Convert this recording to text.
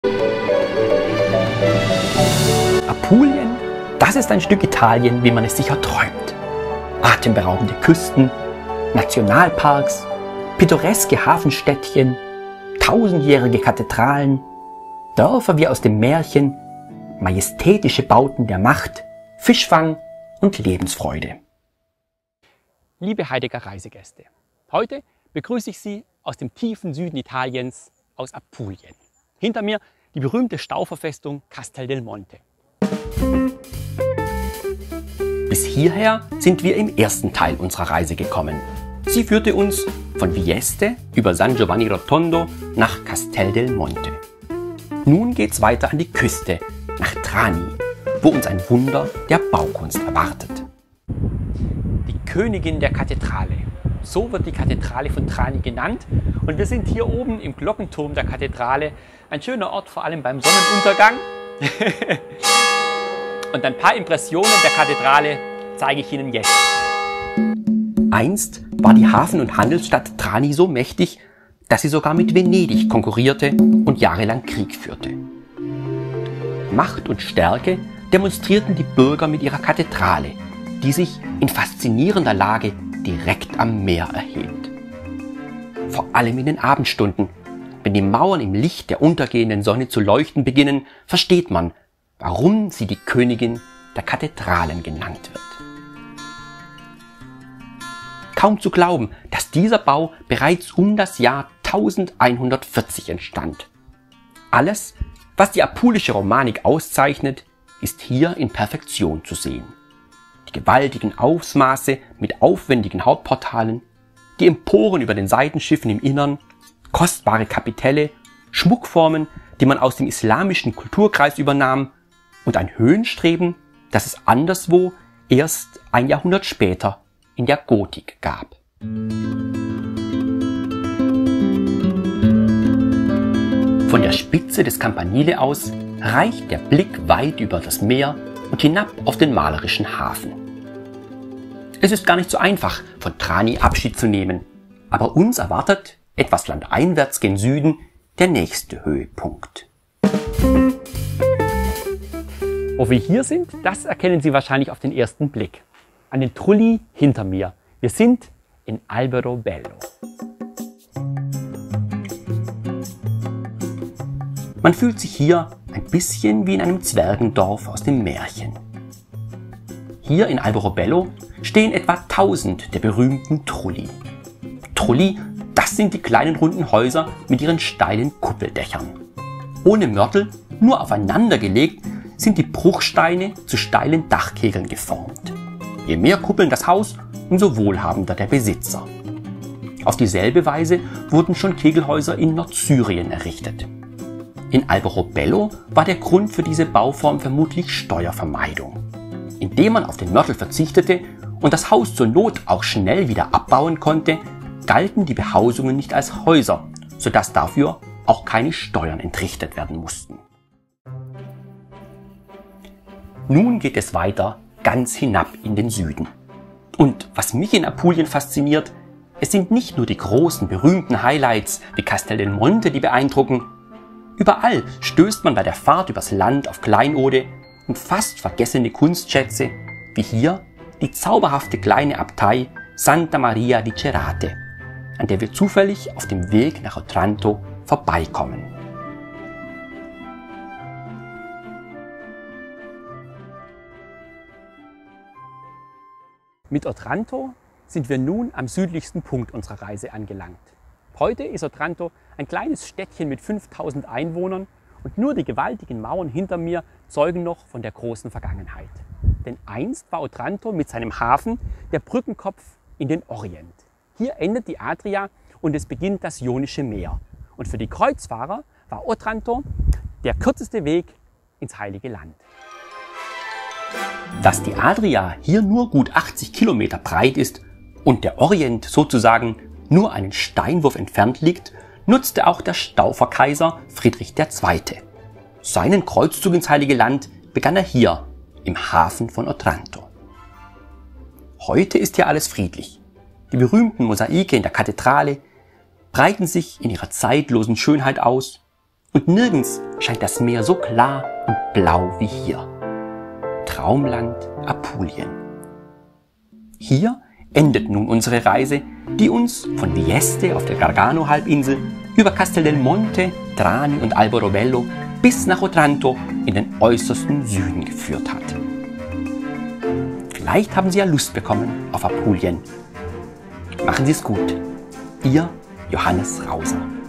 Apulien, das ist ein Stück Italien, wie man es sich erträumt. Atemberaubende Küsten, Nationalparks, pittoreske Hafenstädtchen, tausendjährige Kathedralen, Dörfer wie aus dem Märchen, majestätische Bauten der Macht, Fischfang und Lebensfreude. Liebe Heidegger Reisegäste, heute begrüße ich Sie aus dem tiefen Süden Italiens, aus Apulien. Hinter mir die berühmte Stauferfestung Castel del Monte. Bis hierher sind wir im ersten Teil unserer Reise gekommen. Sie führte uns von Vieste über San Giovanni Rotondo nach Castel del Monte. Nun geht's weiter an die Küste, nach Trani, wo uns ein Wunder der Baukunst erwartet. Die Königin der Kathedrale. So wird die Kathedrale von Trani genannt. Und wir sind hier oben im Glockenturm der Kathedrale. Ein schöner Ort, vor allem beim Sonnenuntergang. Und ein paar Impressionen der Kathedrale zeige ich Ihnen jetzt. Einst war die Hafen- und Handelsstadt Trani so mächtig, dass sie sogar mit Venedig konkurrierte und jahrelang Krieg führte. Macht und Stärke demonstrierten die Bürger mit ihrer Kathedrale, die sich in faszinierender Lage direkt am Meer erhebt. Vor allem in den Abendstunden, wenn die Mauern im Licht der untergehenden Sonne zu leuchten beginnen, versteht man, warum sie die Königin der Kathedralen genannt wird. Kaum zu glauben, dass dieser Bau bereits um das Jahr 1140 entstand. Alles, was die apulische Romanik auszeichnet, ist hier in Perfektion zu sehen. Die gewaltigen Ausmaße mit aufwendigen Hauptportalen, die Emporen über den Seitenschiffen im Innern, kostbare Kapitelle, Schmuckformen, die man aus dem islamischen Kulturkreis übernahm, und ein Höhenstreben, das es anderswo erst ein Jahrhundert später in der Gotik gab. Von der Spitze des Campanile aus reicht der Blick weit über das Meer und hinab auf den malerischen Hafen. Es ist gar nicht so einfach, von Trani Abschied zu nehmen, aber uns erwartet, etwas landeinwärts gen Süden, der nächste Höhepunkt. Wo wir hier sind, das erkennen Sie wahrscheinlich auf den ersten Blick. An den Trulli hinter mir. Wir sind in Alberobello. Man fühlt sich hier ein bisschen wie in einem Zwergendorf aus dem Märchen. Hier in Alberobello stehen etwa 1000 der berühmten Trulli. Trulli, das sind die kleinen runden Häuser mit ihren steilen Kuppeldächern. Ohne Mörtel, nur aufeinander gelegt, sind die Bruchsteine zu steilen Dachkegeln geformt. Je mehr Kuppeln das Haus, umso wohlhabender der Besitzer. Auf dieselbe Weise wurden schon Kegelhäuser in Nordsyrien errichtet. In Alberobello war der Grund für diese Bauform vermutlich Steuervermeidung. Indem man auf den Mörtel verzichtete und das Haus zur Not auch schnell wieder abbauen konnte, galten die Behausungen nicht als Häuser, sodass dafür auch keine Steuern entrichtet werden mussten. Nun geht es weiter ganz hinab in den Süden. Und was mich in Apulien fasziniert, es sind nicht nur die großen, berühmten Highlights wie Castel del Monte, die beeindrucken. Überall stößt man bei der Fahrt übers Land auf Kleinode und fast vergessene Kunstschätze, wie hier die zauberhafte kleine Abtei Santa Maria di Cerate, an der wir zufällig auf dem Weg nach Otranto vorbeikommen. Mit Otranto sind wir nun am südlichsten Punkt unserer Reise angelangt. Heute ist Otranto ein kleines Städtchen mit 5000 Einwohnern und nur die gewaltigen Mauern hinter mir zeugen noch von der großen Vergangenheit. Denn einst war Otranto mit seinem Hafen der Brückenkopf in den Orient. Hier endet die Adria und es beginnt das Ionische Meer. Und für die Kreuzfahrer war Otranto der kürzeste Weg ins Heilige Land. Dass die Adria hier nur gut 80 Kilometer breit ist und der Orient sozusagen nur einen Steinwurf entfernt liegt, nutzte auch der Stauferkaiser Friedrich II. Seinen Kreuzzug ins Heilige Land begann er hier, im Hafen von Otranto. Heute ist hier alles friedlich. Die berühmten Mosaike in der Kathedrale breiten sich in ihrer zeitlosen Schönheit aus Und nirgends scheint das Meer so klar und blau wie hier. Traumland Apulien. Hier endet nun unsere Reise, die uns von Vieste auf der Gargano-Halbinsel über Castel del Monte, Trani und Alberobello bis nach Otranto in den äußersten Süden geführt hat. Vielleicht haben Sie ja Lust bekommen auf Apulien. Machen Sie es gut. Ihr Johannes Rauser.